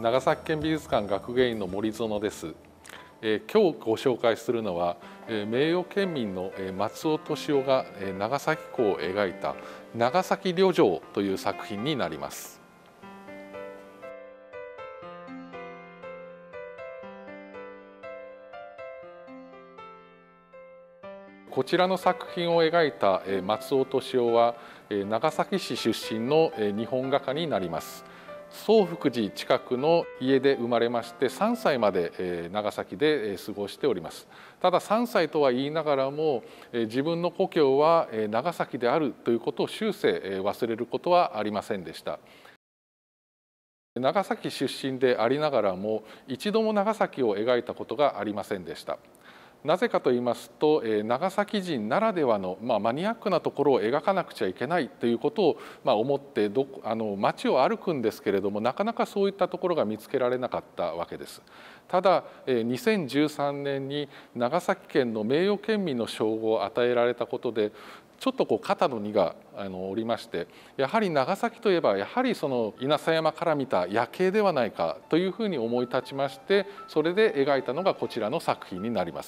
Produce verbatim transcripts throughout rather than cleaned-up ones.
長崎県美術館学芸員の森園です。えー、今日ご紹介するのは、えー、名誉県民の松尾敏夫が、えー、長崎港を描いた長崎旅情という作品になります。こちらの作品を描いた松尾敏夫は長崎市出身の日本画家になります。宗福寺近くの家で生まれましてさんさいまで長崎で過ごしております。たださんさいとは言いながらも自分の故郷は長崎であるということを終生忘れることはありませんでした。長崎出身でありながらも一度も長崎を描いたことがありませんでした。なぜかと言いますと、長崎人ならではの、まあ、マニアックなところを描かなくちゃいけないということを、まあ、思ってどあの街を歩くんですけれども、なかなかそういったところが見つけられなかったわけです。ただにせんじゅうさんねんに長崎県の名誉県民の称号を与えられたことでちょっとこう肩の荷があの下りまして、やはり長崎といえばやはりその稲佐山から見た夜景ではないかというふうに思い立ちまして、それで描いたのがこちらの作品になります。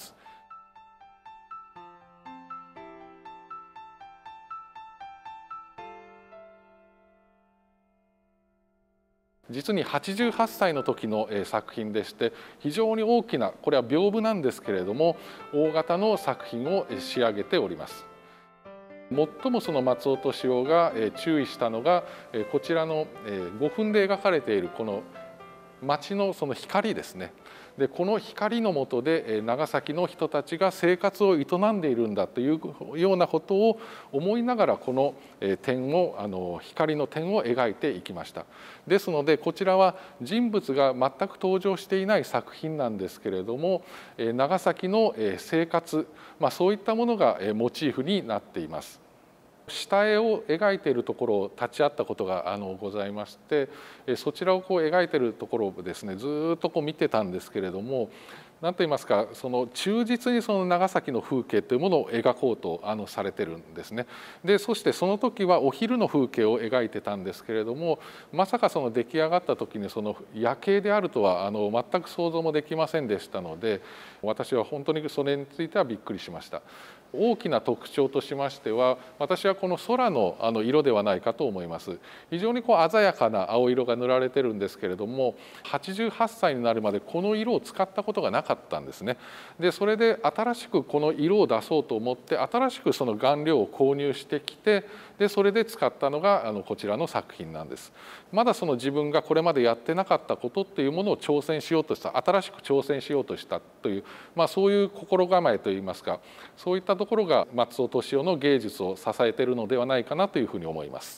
実にはちじゅうはっさいの時の作品でして、非常に大きな、これは屏風なんですけれども大型の作品を仕上げております。最もその松尾敏夫が注意したのがこちらのごふんで描かれているこの街のその光ですね。でこの光の下で長崎の人たちが生活を営んでいるんだというようなことを思いながら、この点をあの光の点を描いていきました。ですのでこちらは人物が全く登場していない作品なんですけれども、長崎の生活、まあ、そういったものがモチーフになっています。下絵を描いているところを立ち会ったことがあのございまして、そちらをこう描いているところをですねずっとこう見てたんですけれども、何と言いますか、その忠実にその長崎の風景というものを描こうとあのされてるんですね。でそしてその時はお昼の風景を描いてたんですけれども、まさかその出来上がった時にその夜景であるとはあの全く想像もできませんでしたので、私は本当にそれについてはびっくりしました。大きな特徴としましては、私はこの空のあの色ではないかと思います。非常にこう鮮やかな青色が塗られてるんですけれども、はちじゅうはっさいになるまでこの色を使ったことがなかったんですね。でそれで新しくこの色を出そうと思って新しくその顔料を購入してきて、でそれで使ったのがあのこちらの作品なんです。まだその自分がこれまでやってなかったことっていうものを挑戦しようとした、新しく挑戦しようとしたという、まあ、そういう心構えといいますか、そういったところが松尾敏夫の芸術を支えているのではないかなというふうに思います。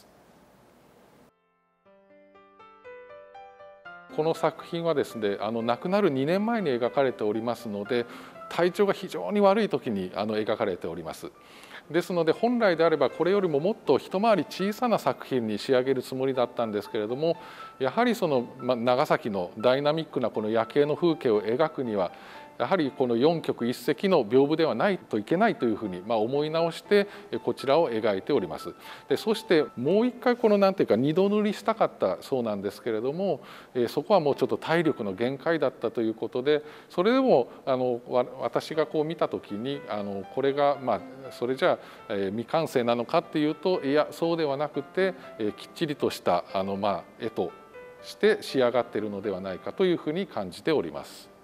この作品はですね、あの亡くなるにねんまえに描かれておりますので、体調が非常に悪い時にあの描かれております。ですので本来であればこれよりももっと一回り小さな作品に仕上げるつもりだったんですけれども、やはりその長崎のダイナミックなこの夜景の風景を描くにはやはりこのよんきょくいっせきの屏風ではないといけないというふうにまあ思い直してこちらを描いております。でそしてもう一回この何ていうか二度塗りしたかったそうなんですけれども、そこはもうちょっと体力の限界だったということで、それでもあの私がこう見た時にあのこれがまあそれじゃあ未完成なのかっていうと、いやそうではなくてきっちりとしたあのまあ絵として仕上がっているのではないかというふうに感じております。